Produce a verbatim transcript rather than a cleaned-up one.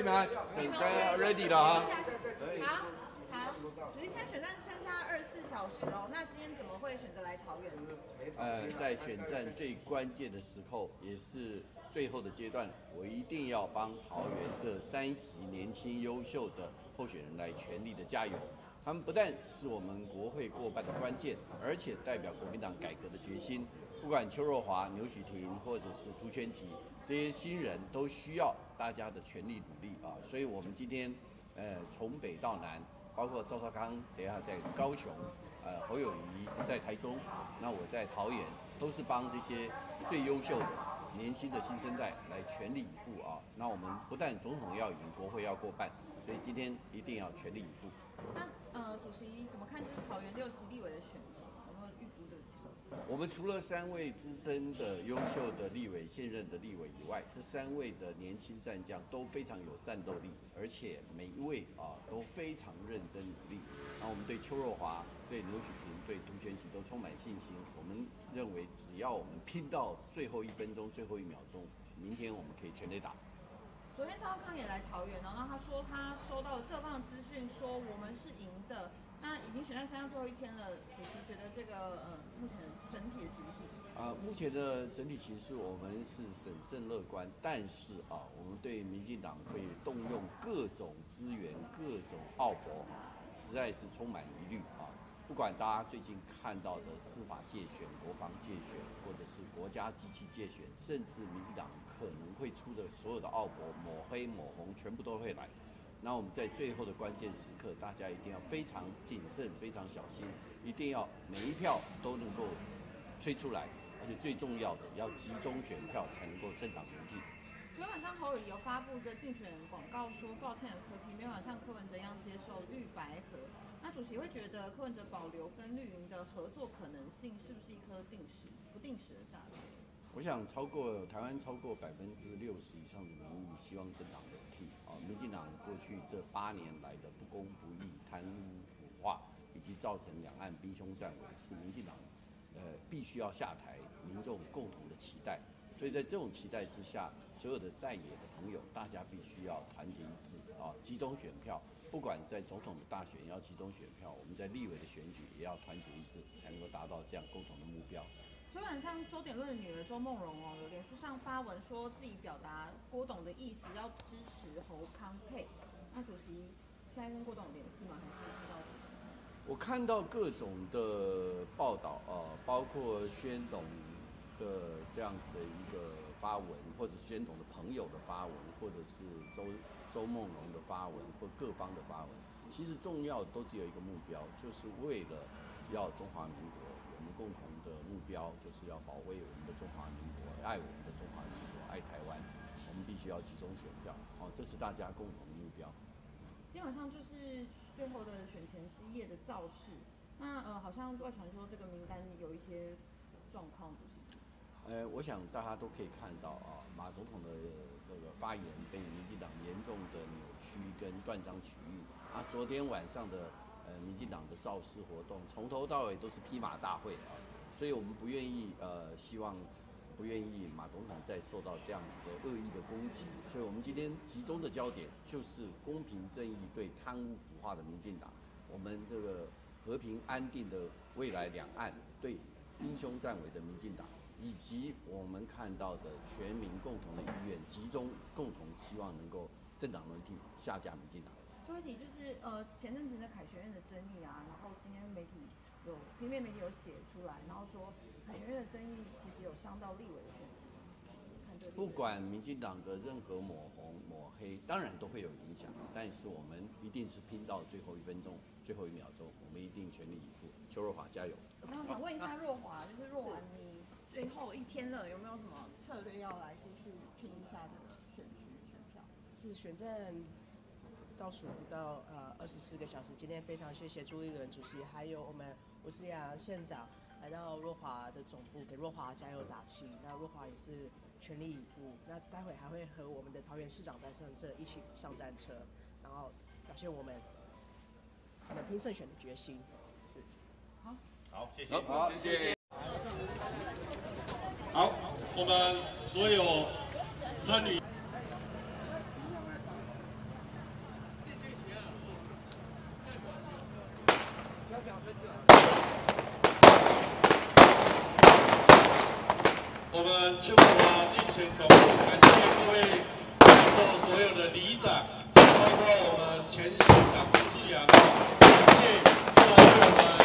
以吗？等大家 ready 了哈。 好，好。主席，现在选战剩下二十四小时哦，那今天怎么会选择来桃园呢？ 呃，在选战最关键的时候，也是最后的阶段，我一定要帮桃园这三席年轻优秀的候选人来全力的加油。他们不但是我们国会过半的关键，而且代表国民党改革的决心。不管邱若华、牛许婷或者是朱圈吉，这些新人都需要大家的全力努力啊！所以我们今天，呃，从北到南，包括赵少康，等一下在高雄，呃，侯友宜在台中，那我在桃园，都是帮这些最优秀的年轻的新生代来全力以赴啊！那我们不但总统要赢，国会要过半，所以今天一定要全力以赴。 那呃，主席怎么看就是桃园六席立委的选情？有没有预估这个情况？ 我们除了三位资深的、优秀的立委、现任的立委以外，这三位的年轻战将都非常有战斗力，而且每一位啊都非常认真努力。那我们对邱若华、对牛许婷、对涂圈琪都充满信心。我们认为，只要我们拼到最后一分钟、最后一秒钟，明天我们可以全力打。 昨天赵少康也来桃园哦，然后他说他收到了各方的资讯，说我们是赢的。那已经选战剩下最后一天了，主席觉得这个呃目前整体的局势啊、呃，目前的整体形势我们是审慎乐观，但是啊，我们对民进党会动用各种资源、各种奥博，实在是充满疑虑啊。不管大家最近看到的司法界选、国防界选，或者是国家机器界选，甚至民进党可能会出的所有的奥博抹黑抹红，全部都会来。那我们在最后的关键时刻，大家一定要非常谨慎、非常小心，一定要每一票都能够吹出来，而且最重要的要集中选票，才能够政党轮替。 昨天晚上侯友宜有发布一个竞选广告说，抱歉的柯 P 没有像柯文哲一样接受绿白合。那主席会觉得柯文哲保留跟绿营的合作可能性，是不是一颗定时不定时的炸弹？ 我想超过台湾超过百分之六十以上的民意希望政党轮替啊！民进党过去这八年来的不公不义、贪污腐化，以及造成两岸兵凶战危，是民进党呃必须要下台，民众共同的期待。所以在这种期待之下，所有的在野的朋友，大家必须要团结一致啊，集中选票。不管在总统的大选要集中选票，我们在立委的选举也要团结一致，才能够达到这样共同的目标。 昨晚上，周典论的女儿周梦荣哦，有脸书上发文说自己表达郭董的意思，要支持侯康配。那主席现在跟郭董有联系吗？还是知道？ 我看到各种的报道啊、呃，包括宣董的这样子的一个发文，或者宣董的朋友的发文，或者是周周梦荣的发文，或各方的发文。其实重要都只有一个目标，就是为了要中华民国。我们共同的目标就是要保卫我们的中华民国，爱我们的中华民国，爱台湾。我们必须要集中选票，哦，这是大家共同的目标。 今天晚上就是最后的选前之夜的造势，那呃，好像外传说这个名单有一些状况，不是？ 呃，我想大家都可以看到啊，马总统的那个发言被民进党严重的扭曲跟断章取义啊。昨天晚上的呃民进党的造势活动，从头到尾都是披马大会啊，所以我们不愿意呃希望不愿意马总统再受到这样子的恶意的攻击，所以我们今天集中的焦点就是公平正义对贪污腐化的民进党，我们这个和平安定的未来两岸对兵凶战危的民进党。以及我们看到的全民共同的意愿，集中共同希望能够政党轮替，下架民进党。 最后一题就是呃前阵子的凯旋院的争议啊，然后今天媒体有平面媒体有写出来，然后说凯旋院的争议其实有伤到立委的选情。 不管民进党的任何抹红抹黑，当然都会有影响，但是我们一定是拼到最后一分钟、最后一秒钟，我们一定全力以赴。邱若华加油！ 那我想问一下若华，就是若华你最后一天了，有没有什么策略要来继续拼一下这个选区选票？ 是选战倒数不到呃二十四个小时，今天非常谢谢朱立伦主席，还有我们吴思雅县长来到若华的总部，给若华加油打气。那若华也是全力以赴，那待会还会和我们的桃园市长戴胜这一起上战车，然后表现我们我们拼胜选的决心。是， 好， 好，谢谢， 好，谢谢。 好，我们所有参与。 们赤木华竞选总部，感谢各位在座所有的里长，包括我们前县长吴志阳，感谢过来为我们。